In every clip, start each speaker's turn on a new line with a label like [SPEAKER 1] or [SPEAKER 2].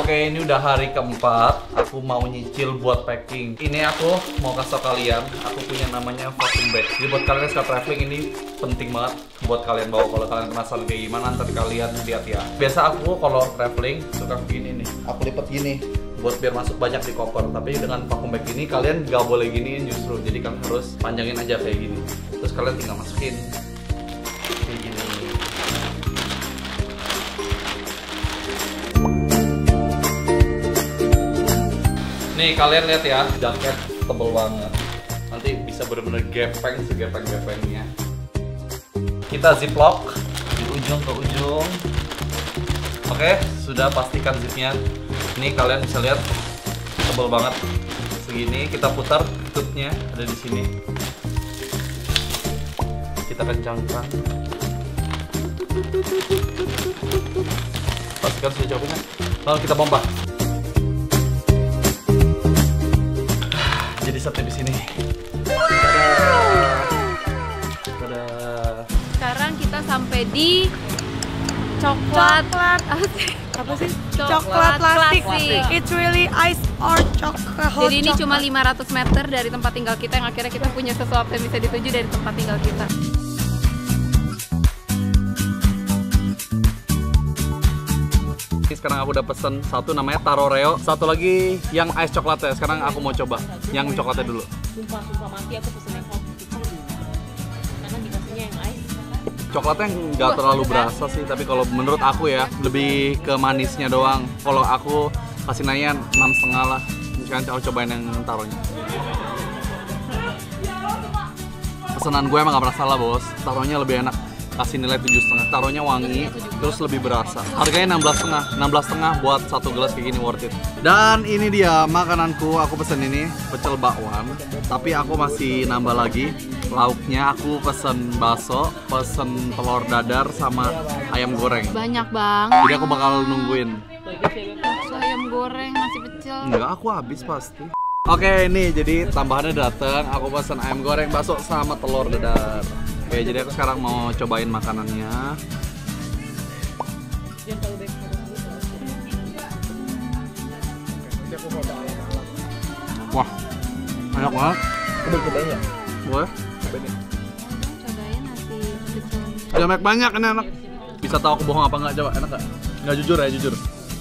[SPEAKER 1] Oke, ini udah hari keempat. Aku mau nyicil buat packing. Ini aku mau kasih tau kalian, aku punya namanya vacuum bag. Jadi buat kalian yang suka traveling ini penting banget buat kalian bawa. Kalau kalian penasaran kayak gimana, nanti kalian lihat ya. Biasa aku kalau traveling suka begini nih. Aku lipat gini buat biar masuk banyak di koper. Tapi dengan vacuum bag ini kalian gak boleh giniin justru. Jadi kalian harus panjangin aja kayak gini. Terus kalian tinggal masukin kayak gini. Nih kalian lihat ya, jaket tebel banget. Nanti bisa bener-bener gepeng segepeng-gepengnya. Kita ziplock di ujung ke ujung. Oke, sudah pastikan zipnya. Ini kalian bisa lihat tebel banget. Segini kita putar tutupnya ada di sini. Kita kencangkan. Pastikan sudah jauhnya. Lalu kita pompa. Jadi satu di sini. Tada.
[SPEAKER 2] Sekarang kita sampai di coklat.
[SPEAKER 3] Apa sih? Coklat plastik. It's really ice or chocolate.
[SPEAKER 2] Jadi ini cuma 500 meter dari tempat tinggal kita, yang akhirnya kita punya sesuatu yang bisa dituju dari tempat tinggal kita.
[SPEAKER 1] Sekarang aku udah pesen satu namanya Taro Reo, satu lagi yang ice coklat ya. Sekarang aku mau coba yang coklatnya dulu.
[SPEAKER 3] Sumpah mati aku pesen yang hot karena dikasihnya yang ice.
[SPEAKER 1] Coklatnya nggak terlalu berasa sih, tapi kalau menurut aku ya lebih ke manisnya doang. Kalau aku kasih nanya 6,5 lah. Sekarang aku cobain yang taronya. Pesanan gue emang gak pernah salah bos, taronya lebih enak. Kasih nilai 7,5, taronya wangi, terus lebih berasa. Harganya 16,5 buat satu gelas kayak gini, worth it. Dan ini dia makananku, aku pesen ini pecel bakwan, tapi aku masih nambah lagi lauknya. Aku pesen bakso, pesen telur dadar sama ayam goreng.
[SPEAKER 2] Banyak bang.
[SPEAKER 1] Jadi aku bakal nungguin.
[SPEAKER 2] Ayam goreng, nasi pecel.
[SPEAKER 1] Enggak, aku habis pasti. Oke, ini jadi tambahannya dateng. Aku pesen ayam goreng, bakso sama telur dadar. Oke, jadi aku sekarang mau cobain makanannya. Wah, enak banget.
[SPEAKER 4] Udah cobain ya?
[SPEAKER 1] Boleh?
[SPEAKER 2] Cobain nasi pecel.
[SPEAKER 1] Ada banyak, ini enak. Bisa tahu aku bohong apa enggak? Coba, enak gak? Nggak jujur ya, jujur.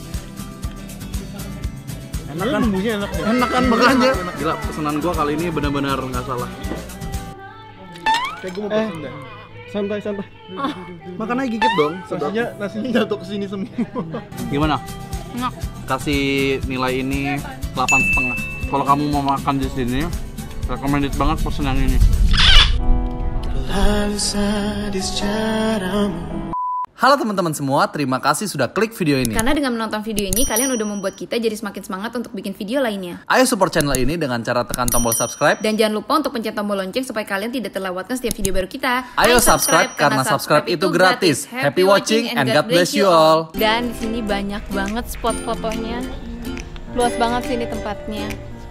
[SPEAKER 1] Enak kan?
[SPEAKER 4] Bumbunya enak ya?
[SPEAKER 1] Enak kan, makanya. Gila, pesanan gua kali ini benar-benar nggak salah.
[SPEAKER 4] Kayak gue mau pesen deh. Santai.
[SPEAKER 1] Makan aja gigit dong.
[SPEAKER 4] Nasinya jatuh ke sini semua.
[SPEAKER 1] Gimana?
[SPEAKER 2] Enak.
[SPEAKER 1] Kasih nilai ini 8,5. Kalau kamu mau makan di sini, recommended banget pesen yang ini. Halo teman-teman semua, terima kasih sudah klik video ini.
[SPEAKER 2] Karena dengan menonton video ini, kalian udah membuat kita jadi semakin semangat untuk bikin video lainnya.
[SPEAKER 1] Ayo support channel ini dengan cara tekan tombol subscribe.
[SPEAKER 2] Dan jangan lupa untuk pencet tombol lonceng supaya kalian tidak terlewatkan setiap video baru kita.
[SPEAKER 1] Ayo subscribe karena subscribe itu gratis. Happy watching and God bless you all.
[SPEAKER 2] Dan di sini banyak banget spot fotonya. Luas banget sini tempatnya.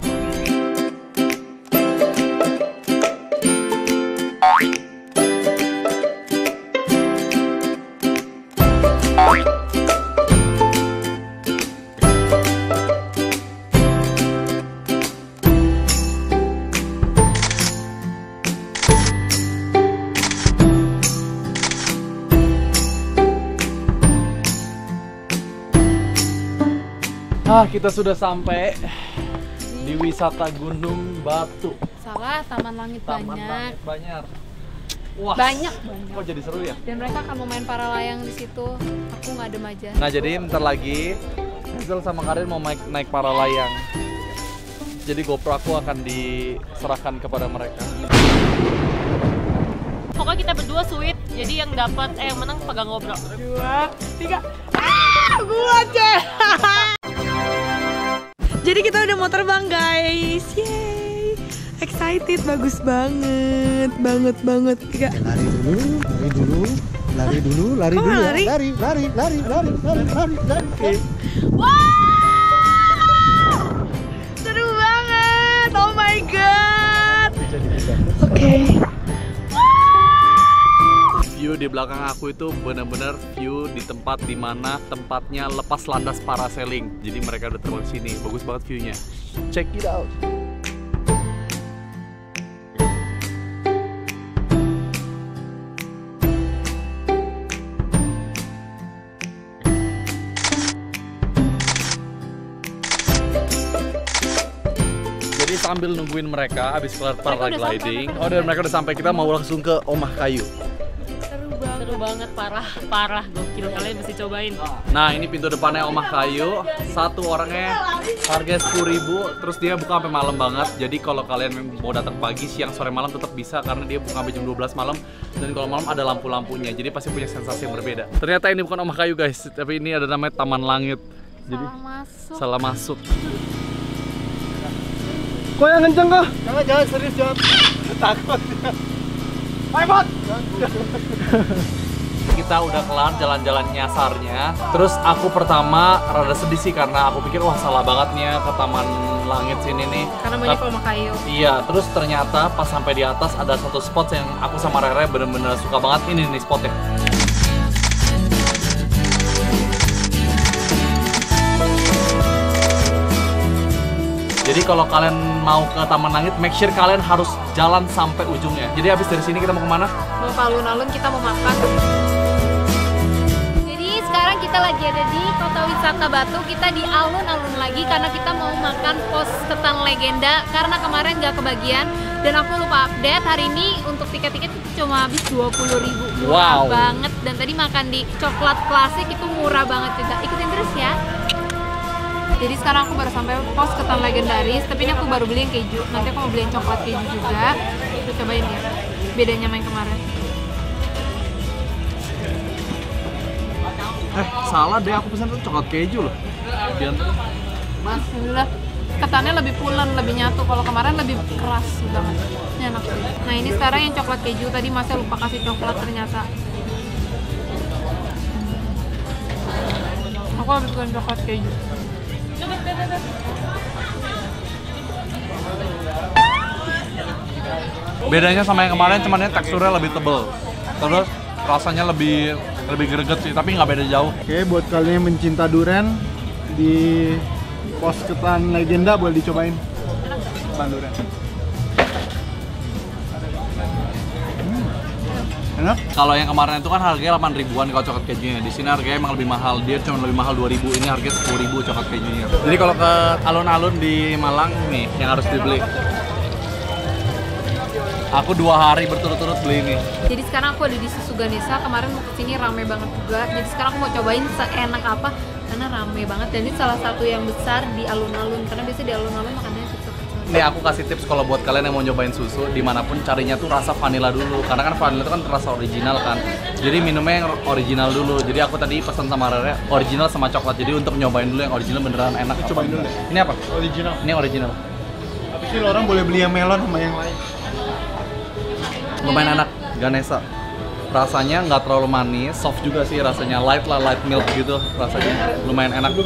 [SPEAKER 1] Kita sudah sampai di wisata Gunung Batu.
[SPEAKER 2] Salah, Taman Langit
[SPEAKER 1] Taman Banyak. Wah,
[SPEAKER 2] banyak.
[SPEAKER 1] Kok jadi seru ya?
[SPEAKER 2] Dan mereka akan mau main para layang di situ. Aku ngadem aja.
[SPEAKER 1] Nah, jadi bentar lagi Hazel sama Karin mau naik para layang. Jadi GoPro aku akan diserahkan kepada mereka.
[SPEAKER 3] Pokoknya kita berdua sweet, jadi yang dapat yang menang pegang GoPro. 2, 3. Gua aja. Jadi kita udah mau terbang guys. Yeay. Excited, bagus banget. Banget. 3.
[SPEAKER 4] Lari dulu. Lari
[SPEAKER 3] Oh,
[SPEAKER 4] dulu.
[SPEAKER 3] lari?
[SPEAKER 4] Lari.
[SPEAKER 3] Oke. Wow! Seru banget. Oh my god. Oke.
[SPEAKER 1] View view di belakang aku itu bener-bener view di tempat dimana tempatnya lepas landas parasailing. Jadi mereka udah terbang sini, bagus banget viewnya. Check it out. Jadi sambil nungguin mereka habis kelar paragliding, dan mereka udah sampai, kita mau langsung ke Omah Kayu.
[SPEAKER 5] Seru banget, parah, gokil, kalian mesti cobain.
[SPEAKER 1] Nah, ini pintu depannya Omah Kayu. Satu orangnya harga 10.000, terus dia buka sampai malam banget. Jadi kalau kalian mau datang pagi, siang, sore, malam tetap bisa karena dia buka sampai jam 12 malam. Dan kalau malam ada lampu-lampunya, jadi pasti punya sensasi yang berbeda. Ternyata ini bukan Omah Kayu guys, tapi ini ada namanya Taman Langit. Jadi salah masuk.
[SPEAKER 4] Kok yang kenceng kok? Jangan serius jangan. Takut. Bye bot.
[SPEAKER 1] Kita udah kelar jalan-jalan nyasarnya. Terus aku pertama rada sedih sih karena aku pikir wah salah banget nih ya ke Taman Langit sini nih.
[SPEAKER 2] Karena banyak Omah Kayu.
[SPEAKER 1] Iya, terus ternyata pas sampai di atas ada satu spot yang aku sama Rere bener-bener suka banget. Ini nih spotnya. Jadi kalau kalian mau ke Taman Langit, make sure kalian harus jalan sampai ujungnya. Jadi habis dari sini kita mau kemana?
[SPEAKER 2] Mau ke alun-alun, kita mau makan. Jadi sekarang kita lagi ada di Kota Wisata Batu. Kita di alun-alun lagi karena kita mau makan pos ketan legenda. Karena kemarin nggak kebagian dan aku lupa update. Hari ini untuk tiket-tiket cuma habis 20.000. Murah banget. Dan tadi makan di Coklat Klasik itu murah banget juga. Ikutin terus ya. Jadi sekarang aku baru sampai pos ketan legendaris, tapi ini aku baru beli yang keju. Nanti aku mau beli yang coklat keju juga. Kita cobain ya, bedanya sama yang kemarin.
[SPEAKER 1] Salah deh, aku pesan tuh coklat keju loh.
[SPEAKER 2] Alhamdulillah, ketannya lebih pulen, lebih nyatu. Kalau kemarin lebih keras banget. Ini enak sih. Nah ini sekarang yang coklat keju, tadi masnya lupa kasih coklat ternyata. Aku habis bukan coklat keju.
[SPEAKER 1] Bedanya sama yang kemarin cuman teksturnya lebih tebel, terus rasanya lebih greget sih, tapi nggak beda jauh.
[SPEAKER 4] Oke, buat kalian yang mencinta durian di pos ketan legenda boleh dicobain ketan durian. Enak?
[SPEAKER 1] Kalau yang kemarin itu kan harganya 8 ribuan kalau coklat kejunya. Di sini harganya emang lebih mahal. Dia cuma lebih mahal 2.000. Ini harganya 10.000 coklat kejunya. Jadi kalau ke alun-alun di Malang nih yang harus dibeli. Aku 2 hari berturut-turut beli ini.
[SPEAKER 2] Jadi sekarang aku ada di Susu Ganesha. Kemarin mau kesini rame banget juga. Jadi sekarang aku mau cobain seenak apa karena rame banget. Dan ini salah satu yang besar di alun-alun. Karena biasanya di alun-alun makannya susu kecil.
[SPEAKER 1] Nih aku kasih tips kalau buat kalian yang mau nyobain susu dimanapun carinya tuh rasa vanilla dulu. Karena kan vanilla itu kan rasa original kan. Jadi minumnya yang original dulu. Jadi aku tadi pesan sama Rere original sama coklat. Jadi untuk nyobain dulu yang original beneran enak.
[SPEAKER 4] Cobain dulu deh.
[SPEAKER 1] Ini apa?
[SPEAKER 4] Original.
[SPEAKER 1] Ini original.
[SPEAKER 4] Tapi sih orang boleh beli yang melon sama yang lain.
[SPEAKER 1] Lumayan enak, Ganesha. Rasanya nggak terlalu manis, soft juga sih rasanya, light lah, light milk gitu rasanya. Lumayan enak.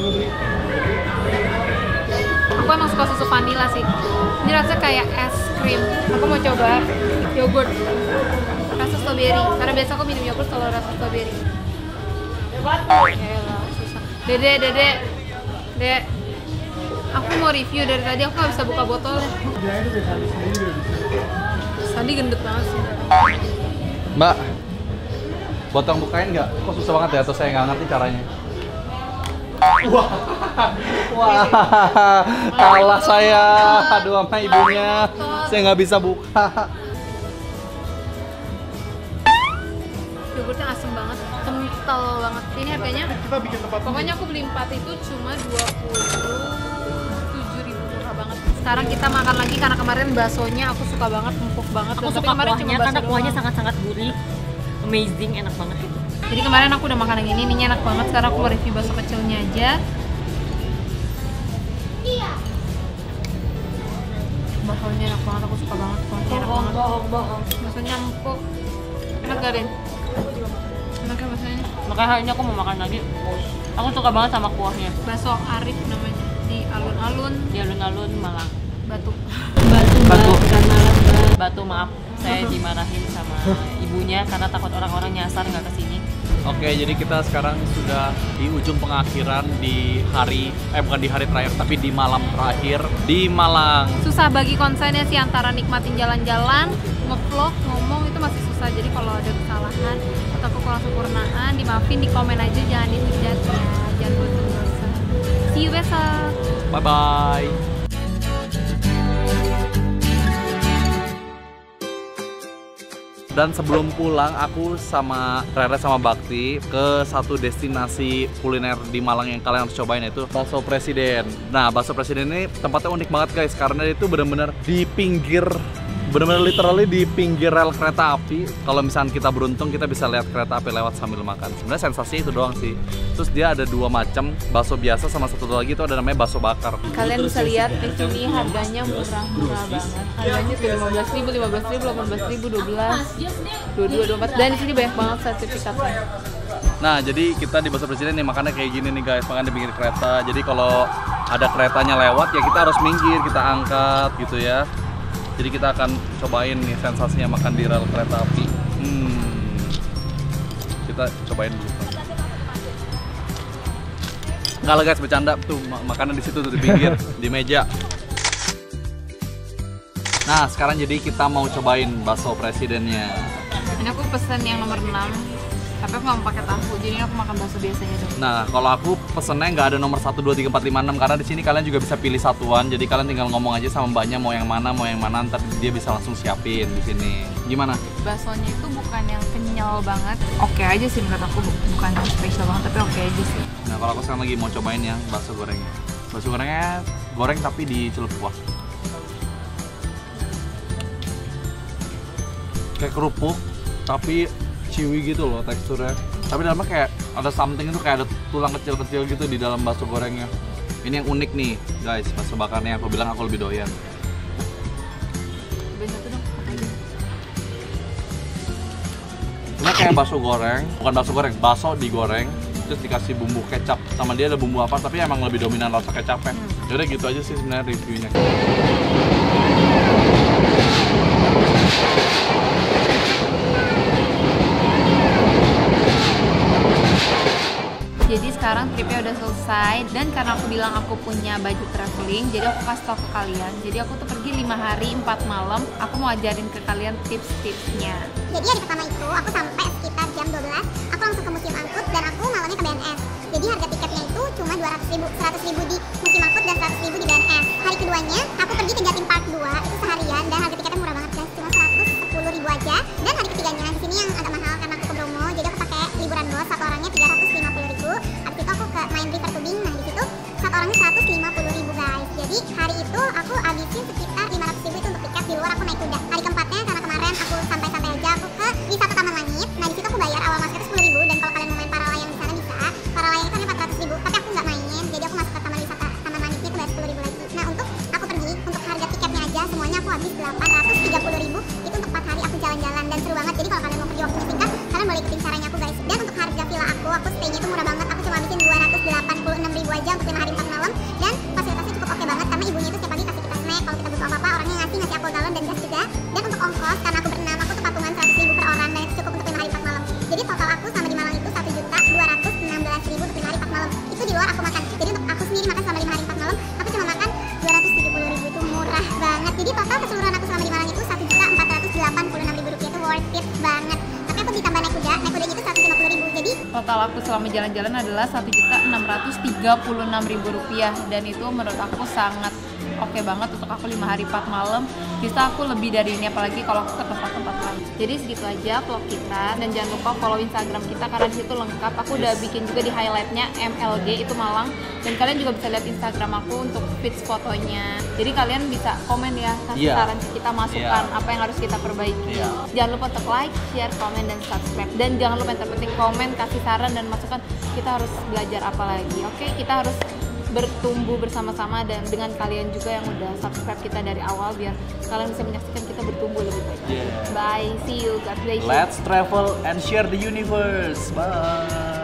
[SPEAKER 2] Aku emang suka susu vanilla sih. Ini rasanya kayak es krim. Aku mau coba yogurt rasa strawberry. Karena biasa aku minum yogurt kalau rasa strawberry. Yaelah, susah. Dek. Aku mau review dari tadi. Aku nggak bisa buka botolnya. Sandi gendut banget sih.
[SPEAKER 1] Mbak, botol bukain nggak? Kok susah banget ya? Atau saya nggak ngerti caranya? Wah, kalah saya. Aduh sama ibunya. Saya nggak bisa buka.
[SPEAKER 2] Yogurtnya asem banget, kental banget. Ini harganya,
[SPEAKER 4] Kita bikin tempat
[SPEAKER 2] pokoknya aku beli 4 itu cuma 27.000, murah banget. Sekarang kita makan lagi karena kemarin baksonya aku suka banget, empuk banget.
[SPEAKER 5] Aku
[SPEAKER 2] Tapi
[SPEAKER 5] suka
[SPEAKER 2] kemarin
[SPEAKER 5] kuahnya
[SPEAKER 2] bakso
[SPEAKER 5] karena kuahnya
[SPEAKER 2] doang.
[SPEAKER 5] sangat-sangat gurih, amazing, enak banget gitu.
[SPEAKER 2] Jadi kemarin aku udah makan yang ini enak banget. Sekarang aku mau review bakso kecilnya aja. Baksonya enak banget, aku suka banget. Kuahnya enak banget.
[SPEAKER 5] Bohong.
[SPEAKER 2] Baksonya empuk. Enak gak, Rin? Enak ya baksonya?
[SPEAKER 5] Makanya hari ini aku mau makan lagi. Aku suka banget sama kuahnya.
[SPEAKER 2] Bakso Arif namanya. Di alun-alun
[SPEAKER 5] Di alun-alun Malang.
[SPEAKER 2] Batu.
[SPEAKER 5] Batu. Malang. Batu maaf, saya dimarahin sama ibunya karena takut orang-orang nyasar nggak kesini.
[SPEAKER 1] Oke, jadi kita sekarang sudah di ujung pengakhiran di hari, bukan di hari terakhir, tapi di malam terakhir di Malang.
[SPEAKER 2] Susah bagi konsennya sih antara nikmatin jalan-jalan, ngevlog, ngomong itu masih susah. Jadi kalau ada kesalahan atau kekurangan sempurnaan, dimaafin, di komen aja, jangan dihujat ya. Jangan bosan-bosan. See you besok.
[SPEAKER 1] Bye-bye. Dan sebelum pulang, aku sama Rere sama Bakti ke satu destinasi kuliner di Malang yang kalian harus cobain, yaitu Bakso Presiden. Nah, Bakso Presiden ini tempatnya unik banget guys, karena itu bener-bener di pinggir, bener-bener literally di pinggir rel kereta api. Kalau misalnya kita beruntung, kita bisa lihat kereta api lewat sambil makan. Sebenarnya sensasi itu doang sih. Terus dia ada dua macam, bakso biasa sama satu lagi itu ada namanya bakso bakar.
[SPEAKER 2] Kalian bisa lihat di sini harganya murah-murah banget. Harganya tuh 15.000, 18.000, 18.000, 12, 22, 24. Dan di sini banyak banget sertifikatnya.
[SPEAKER 1] Nah, jadi kita di Bakso Presiden nih makannya kayak gini nih guys, makan di pinggir kereta. Jadi kalau ada keretanya lewat ya kita harus minggir, kita angkat gitu ya. Jadi kita akan cobain nih sensasinya makan di rel kereta api. Kita cobain dulu. Enggak lah guys, bercanda tuh, makanan di situ tuh di pinggir, di meja. Nah, sekarang jadi kita mau cobain bakso presidennya.
[SPEAKER 2] Ini aku pesen yang nomor 6. Tapi aku nggak mau pakai tahu, jadi aku makan bakso biasanya dong.
[SPEAKER 1] Nah, kalau aku pesennya nggak ada nomor 1, 2, 3, 4, 5, 6 karena di sini kalian juga bisa pilih satuan. Jadi kalian tinggal ngomong aja sama mbaknya mau yang mana, ntar dia bisa langsung siapin di sini. Gimana?
[SPEAKER 2] Baksonya itu bukan yang kenyal banget. Oke aja sih menurut aku, bukan yang spesial banget, tapi oke aja sih.
[SPEAKER 1] Nah, kalau aku sekarang lagi mau cobain yang bakso goreng. Bakso gorengnya goreng tapi dicelup kuah. Kayak kerupuk, tapi chewy gitu loh teksturnya. Tapi dalamnya kayak ada something itu, kayak ada tulang kecil-kecil gitu di dalam bakso gorengnya. Ini yang unik nih guys, bakso bakarnya. Aku bilang aku lebih doyan. Ini kayak bakso goreng, bukan bakso goreng, bakso digoreng, terus dikasih bumbu kecap. Sama dia ada bumbu apa, tapi emang lebih dominan rasa kecapnya. Yaudah gitu aja sih sebenarnya reviewnya.
[SPEAKER 2] Jadi sekarang tripnya udah selesai, dan karena aku bilang aku punya budget traveling, jadi aku kasih tau ke kalian. Jadi aku tuh pergi 5 hari 4 malam. Aku mau ajarin ke kalian tips-tipsnya.
[SPEAKER 6] Jadi hari pertama itu aku sampai sekitar jam 12, aku langsung ke Museum Angkut dan aku malamnya ke BNS. Jadi harga tiketnya itu cuma 200.000, 100.000 di Museum Angkut dan 100.000 di BNS. Hari keduanya aku pergi ke Jatim Park 2, itu seharian dan harga tiketnya murah banget guys, cuma 110.000 aja. Dan hari ketiganya di sini yang agak mahal karena aku ke Bromo, jadi aku pakai liburan bos, satu orangnya 350.000. Abis itu aku ke main river tubing, nah di situ satu orangnya 150.000 guys. Jadi hari itu aku habisin sekitar 500.000 itu untuk tiket, di luar aku naik kuda. Hari keempatnya karena kemarin aku santai-santai aja, aku ke wisata Taman Langit. Nah di situ aku bayar awal masuk itu 10.000, dan kalau kalian mau main para layang di sana bisa. Para layang itu hanya 400.000, tapi aku nggak main, jadi aku masuk ke taman wisata Taman Langitnya itu bayar 10.000 lagi. Nah untuk aku pergi, untuk harga tiketnya aja semuanya aku habis 830.000. Itu untuk 4 hari aku jalan-jalan dan seru banget. Jadi kalau kalian mau pergi waktu singkat, kalian boleh ikutin caranya aku guys. Dan untuk harga villa aku stay-nya itu murah banget. Aku cuma habisin 286.000 aja untuk 5 hari 4 malam, dan fasilitasnya cukup oke banget karena ibunya itu setiap pagi kasih kita snack, kalau kita butuh apa-apa orangnya ngasih aqua galon dan gas juga. Dan untuk ongkos, karena aku berenam, aku tuh patungan 100.000 per orang, dan itu cukup untuk 5 hari 4 malam. Jadi total aku sama di Malang itu 1.216.000 untuk 5 hari 4 malam. Itu di luar aku makan. Jadi untuk aku sendiri makan selama 5 hari 4 malam, aku cuma makan 270.000, itu murah banget. Jadi total keseluruhan aku selama di Malang itu 1.486.000 rupiah, itu worth it banget. Tapi aku ditambah naik kuda itu 150.000. Jadi
[SPEAKER 2] Total aku selama jalan-jalan adalah 1.636.000 rupiah, dan itu menurut aku sangat oke banget untuk aku 5 hari 4 malam. Bisa aku lebih dari ini, apalagi kalau aku ke tempat-tempat lain. Jadi segitu aja vlog kita, dan jangan lupa follow Instagram kita karena di situ lengkap. Aku udah bikin juga di highlightnya MLG itu Malang, dan kalian juga bisa lihat Instagram aku untuk feeds fotonya. Jadi kalian bisa komen ya, kasih saran kita, masukan apa yang harus kita perbaiki. Jangan lupa untuk like, share, komen, dan subscribe. Dan jangan lupa yang terpenting komen, kasih saran dan masukan, kita harus belajar apa lagi. Oke, kita harus bertumbuh bersama-sama, dan dengan kalian juga yang udah subscribe kita dari awal, biar kalian bisa menyaksikan kita bertumbuh lebih baik. Bye, see you, God bless you.
[SPEAKER 1] Let's travel and share the universe. Bye.